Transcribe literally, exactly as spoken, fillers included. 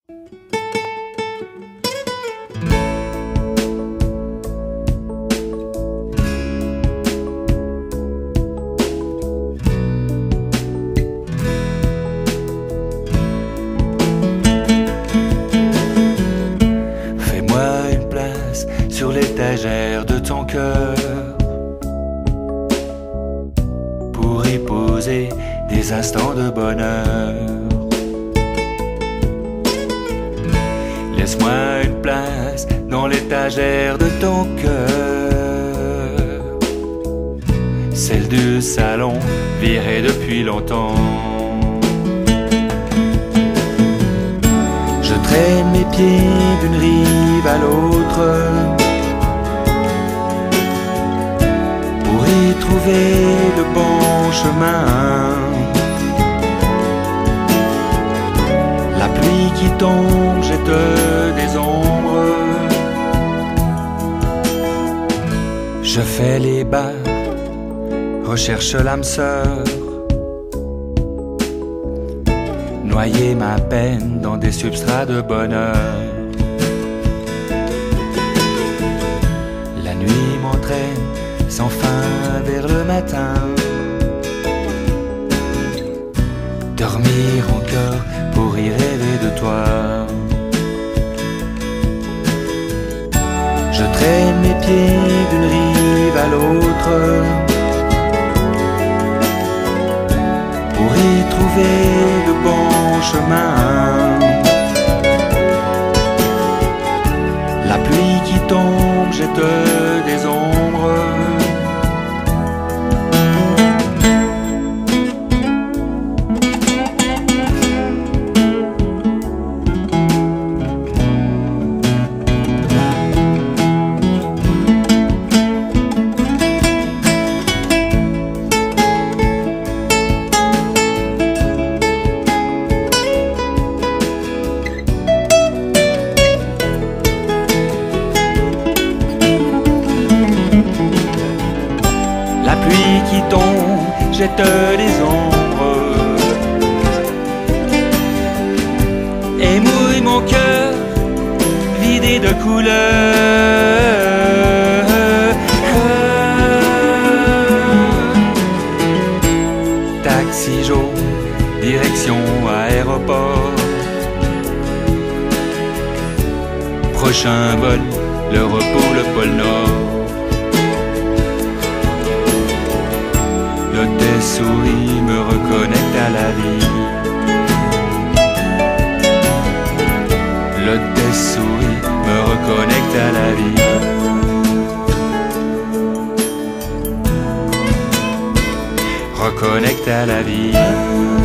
Fais-moi une place sur l'étagère de ton cœur pour y poser des instants de bonheur. Laisse-moi une place dans l'étagère de ton cœur, celle du salon virée depuis longtemps. Je traîne mes pieds d'une rive à l'autre pour y trouver le bon chemin. La pluie qui tombe jette des ombres. Je fais les bas, recherche l'âme sœur, noyer ma peine dans des substrats de bonheur. La nuit m'entraîne sans fin vers le matin. Dormir encore pour y rêver de toi. Je traîne mes pieds d'une rive à l'autre pour y trouver le bon chemin. La pluie qui tombe jette des ombres. La pluie qui tombe jette des ombres et mouille mon cœur vidé de couleurs. Taxi jaune, direction aéroport. Prochain vol, le repos, le pôle Nord. Tes souris me reconnectent à la vie. Le tes souris me reconnecte à la vie. Reconnecte à la vie.